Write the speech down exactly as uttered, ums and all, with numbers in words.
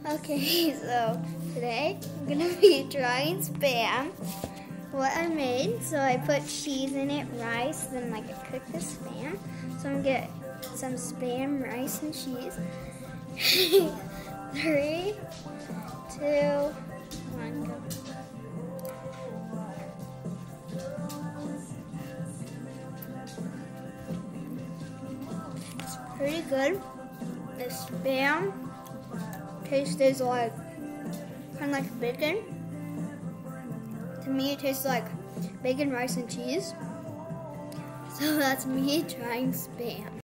Okay, so today I'm gonna be trying Spam. What I made, so I put cheese in it, rice, then like I cooked the Spam. So I'm gonna get some Spam, rice, and cheese. Three, two, one, go. It's pretty good. The Spam tastes like kind of like bacon. To me, it tastes like bacon, rice, and cheese. So that's me trying Spam.